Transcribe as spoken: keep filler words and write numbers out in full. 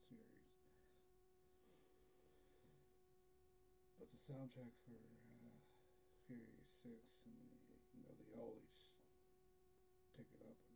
series. But the soundtrack for uh, Fury Six, I mean, you know, they always take it up a